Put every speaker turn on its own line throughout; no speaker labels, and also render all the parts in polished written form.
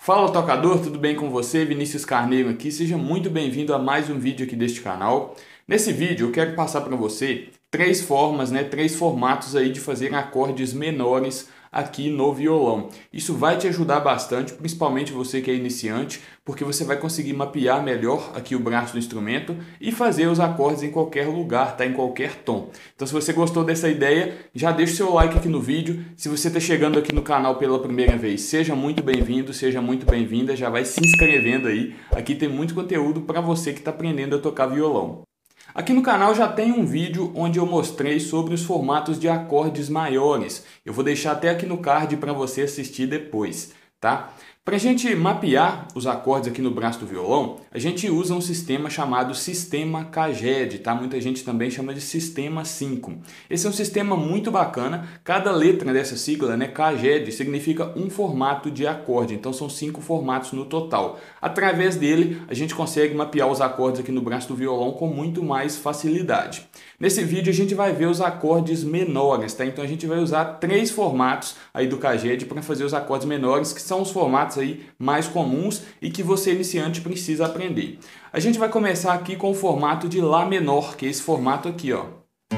Fala tocador, tudo bem com você? Vinícius Carneiro aqui, seja muito bem-vindo a mais um vídeo aqui deste canal. Nesse vídeo eu quero passar para você três formatos aí de fazer acordes menores aqui no violão. Isso vai te ajudar bastante, principalmente você que é iniciante, porque você vai conseguir mapear melhor aqui o braço do instrumento e fazer os acordes em qualquer lugar, tá? Em qualquer tom. Então se você gostou dessa ideia, já deixa o seu like aqui no vídeo. Se você está chegando aqui no canal pela primeira vez, seja muito bem-vindo, seja muito bem-vinda, já vai se inscrevendo aí. Aqui tem muito conteúdo para você que está aprendendo a tocar violão. Aqui no canal já tem um vídeo onde eu mostrei sobre os formatos de acordes maiores. Eu vou deixar até aqui no card para você assistir depois, tá? Para a gente mapear os acordes aqui no braço do violão, a gente usa um sistema chamado Sistema Caged, tá? Muita gente também chama de Sistema 5. Esse é um sistema muito bacana. Cada letra dessa sigla, né, Caged, significa um formato de acorde. Então são 5 formatos no total. Através dele, a gente consegue mapear os acordes aqui no braço do violão com muito mais facilidade. Nesse vídeo a gente vai ver os acordes menores, tá? Então a gente vai usar 3 formatos aí do Caged para fazer os acordes menores, que são os formatos aí mais comuns e que você iniciante precisa aprender. A gente vai começar aqui com o formato de Lá menor, que é esse formato aqui, ó.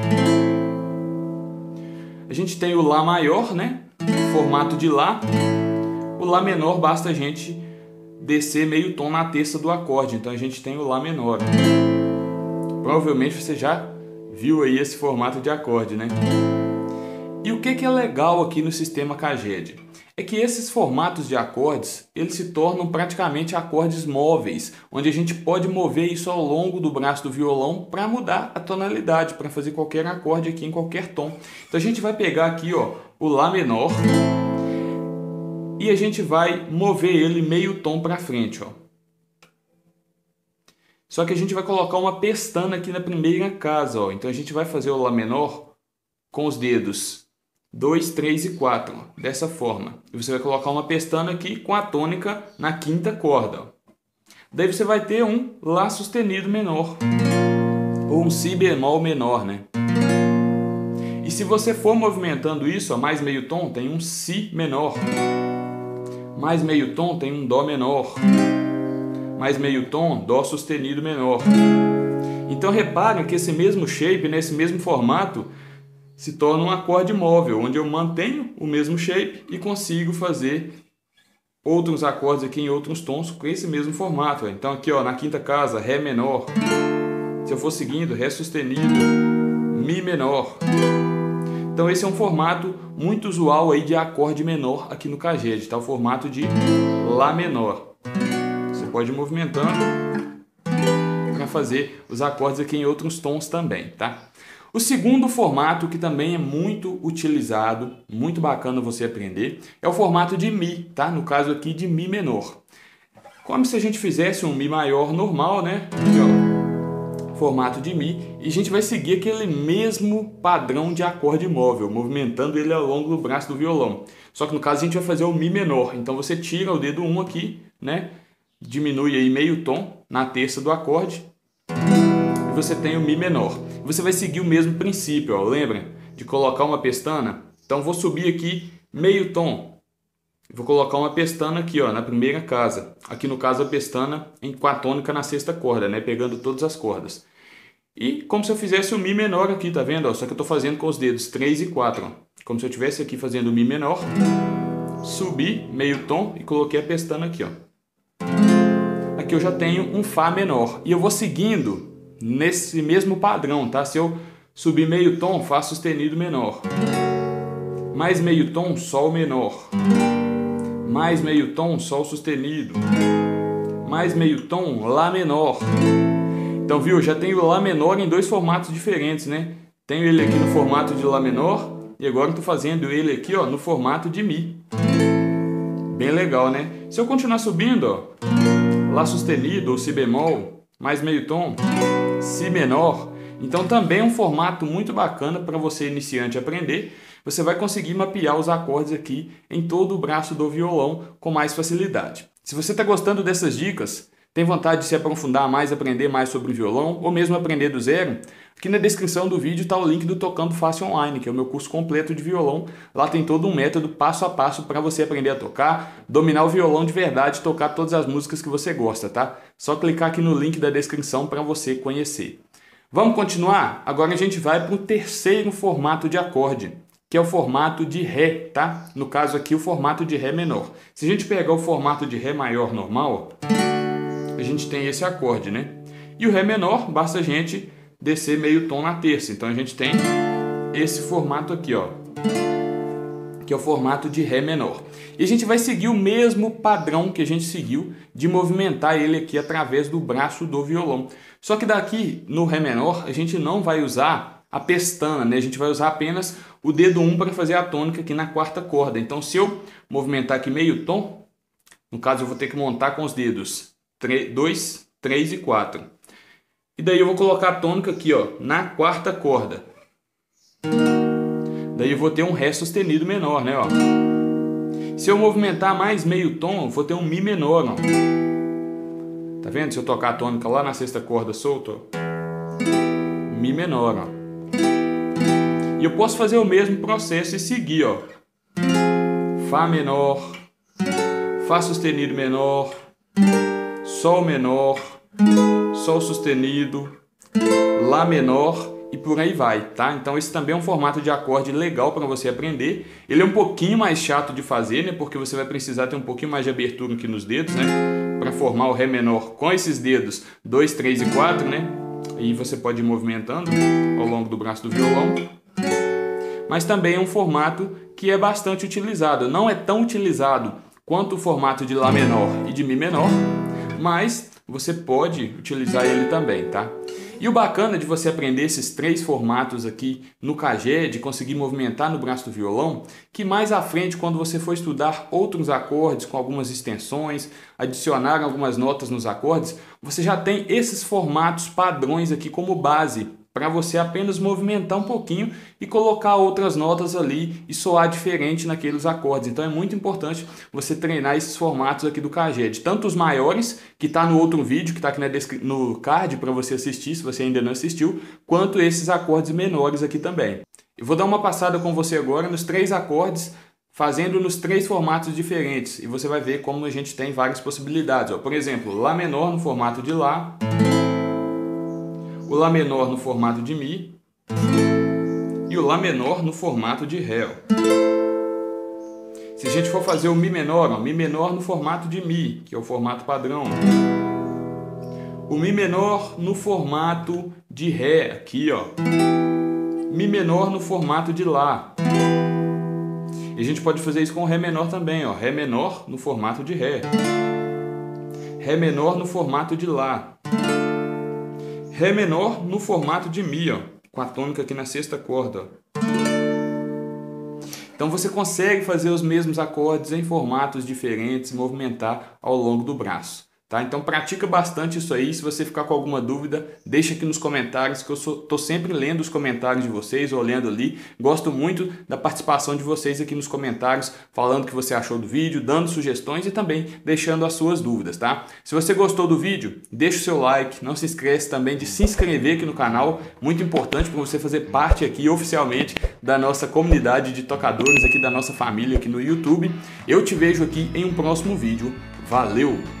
A gente tem o Lá maior, né? Formato de Lá. O Lá menor basta a gente descer meio tom na terça do acorde, então a gente tem o Lá menor. Provavelmente você já viu aí esse formato de acorde, né? E o que é legal aqui no sistema Caged? É que esses formatos de acordes, eles se tornam praticamente acordes móveis, onde a gente pode mover isso ao longo do braço do violão para mudar a tonalidade, para fazer qualquer acorde aqui em qualquer tom. Então a gente vai pegar aqui, ó, o Lá menor e a gente vai mover ele meio tom para frente, ó. Só que a gente vai colocar uma pestana aqui na primeira casa, ó. Então a gente vai fazer o Lá menor com os dedos 2, 3 e 4, ó, dessa forma. E você vai colocar uma pestana aqui com a tônica na quinta corda, ó. Daí você vai ter um Lá sustenido menor, ou um Si bemol menor, né? E se você for movimentando isso, ó, mais meio tom tem um Si menor, mais meio tom tem um Dó menor, mais meio tom, Dó sustenido menor. Então reparem que esse mesmo shape, nesse mesmo formato, se torna um acorde móvel, onde eu mantenho o mesmo shape e consigo fazer outros acordes aqui em outros tons com esse mesmo formato. Então aqui, ó, na quinta casa, Ré menor. Se eu for seguindo, Ré sustenido, Mi menor. Então esse é um formato muito usual aí de acorde menor aqui no Caged, tá? O formato de Lá menor. Você pode ir movimentando para fazer os acordes aqui em outros tons também, tá? O segundo formato, que também é muito utilizado, muito bacana você aprender, é o formato de Mi, tá? No caso aqui de Mi menor. Como se a gente fizesse um Mi maior normal, né? Aqui, ó, formato de Mi, e a gente vai seguir aquele mesmo padrão de acorde móvel, movimentando ele ao longo do braço do violão. Só que no caso a gente vai fazer o Mi menor, então você tira o dedo 1 aqui, né? Diminui aí meio tom na terça do acorde e você tem o Mi menor. Você vai seguir o mesmo princípio, ó, lembra de colocar uma pestana? Então vou subir aqui meio tom, vou colocar uma pestana aqui, ó, na primeira casa. Aqui no caso a pestana com a tônica na sexta corda, né, pegando todas as cordas. E como se eu fizesse o Mi menor aqui, tá vendo? Ó, só que eu estou fazendo com os dedos 3 e 4, ó. Como se eu estivesse aqui fazendo o Mi menor, subi meio tom e coloquei a pestana aqui, ó. Aqui eu já tenho um Fá menor e eu vou seguindo nesse mesmo padrão, tá? Se eu subir meio tom, Fá sustenido menor, mais meio tom, Sol menor, mais meio tom, Sol sustenido, mais meio tom, Lá menor. Então, viu? Já tenho o Lá menor em 2 formatos diferentes, né? Tenho ele aqui no formato de Lá menor e agora estou fazendo ele aqui, ó, no formato de Mi. Bem legal, né? Se eu continuar subindo, ó, Lá sustenido ou Si bemol, mais meio tom, Si menor. Então também é um formato muito bacana para você iniciante aprender. Você vai conseguir mapear os acordes aqui em todo o braço do violão com mais facilidade. Se você está gostando dessas dicas, Tem vontade de se aprofundar mais, aprender mais sobre o violão ou mesmo aprender do zero? Aqui na descrição do vídeo está o link do Tocando Fácil Online, que é o meu curso completo de violão. Lá tem todo um método passo a passo para você aprender a tocar, dominar o violão de verdade e tocar todas as músicas que você gosta, tá? Só clicar aqui no link da descrição para você conhecer. Vamos continuar? Agora a gente vai para o terceiro formato de acorde, que é o formato de Ré, tá? No caso aqui, o formato de Ré menor. Se a gente pegar o formato de Ré maior normal, a gente tem esse acorde, né? E o Ré menor, basta a gente descer meio tom na terça. Então a gente tem esse formato aqui, ó, que é o formato de Ré menor. E a gente vai seguir o mesmo padrão que a gente seguiu de movimentar ele aqui através do braço do violão. Só que daqui no Ré menor a gente não vai usar a pestana, né? A gente vai usar apenas o dedo 1 para fazer a tônica aqui na quarta corda. Então se eu movimentar aqui meio tom, no caso eu vou ter que montar com os dedos 2, 3 e 4. E daí eu vou colocar a tônica aqui, ó, na quarta corda. Daí eu vou ter um Ré sustenido menor, né, ó. Se eu movimentar mais meio tom, eu vou ter um Mi menor, ó. Tá vendo? Se eu tocar a tônica lá na sexta corda solto, ó, Mi menor, ó. E eu posso fazer o mesmo processo e seguir, ó. Fá menor, Fá sustenido menor, Sol menor, Sol sustenido, Lá menor e por aí vai, tá? Então esse também é um formato de acorde legal para você aprender. Ele é um pouquinho mais chato de fazer, né? Porque você vai precisar ter um pouquinho mais de abertura aqui nos dedos, né? Para formar o Ré menor com esses dedos 2, 3 e 4, né? E você pode ir movimentando ao longo do braço do violão. Mas também é um formato que é bastante utilizado. Não é tão utilizado quanto o formato de Lá menor e de Mi menor, mas você pode utilizar ele também, tá? E o bacana de você aprender esses três formatos aqui no Caged, de conseguir movimentar no braço do violão, que mais à frente, quando você for estudar outros acordes com algumas extensões, adicionar algumas notas nos acordes, você já tem esses formatos padrões aqui como base, para você apenas movimentar um pouquinho e colocar outras notas ali e soar diferente naqueles acordes. Então é muito importante você treinar esses formatos aqui do Caged, tanto os maiores, que está no outro vídeo, que está aqui no card para você assistir, se você ainda não assistiu, quanto esses acordes menores aqui também. Eu vou dar uma passada com você agora nos três acordes, fazendo nos três formatos diferentes, e você vai ver como a gente tem várias possibilidades. Ó, por exemplo, Lá menor no formato de Lá, o Lá menor no formato de Mi e o Lá menor no formato de Ré. Se a gente for fazer o Mi menor, ó, Mi menor no formato de Mi, que é o formato padrão. O Mi menor no formato de Ré, aqui, ó. Mi menor no formato de Lá. E a gente pode fazer isso com o Ré menor também, ó. Ré menor no formato de Ré. Ré menor no formato de Lá. Ré menor no formato de Mi, ó, com a tônica aqui na sexta corda. Ó. Então você consegue fazer os mesmos acordes em formatos diferentes, movimentar ao longo do braço. Tá? Então pratica bastante isso aí. Se você ficar com alguma dúvida, deixa aqui nos comentários, que eu estou sempre lendo os comentários de vocês, olhando ali. Gosto muito da participação de vocês aqui nos comentários, falando o que você achou do vídeo, dando sugestões e também deixando as suas dúvidas, tá? Se você gostou do vídeo, deixa o seu like, não se esqueça também de se inscrever aqui no canal, muito importante para você fazer parte aqui oficialmente da nossa comunidade de tocadores, aqui da nossa família aqui no YouTube. Eu te vejo aqui em um próximo vídeo. Valeu!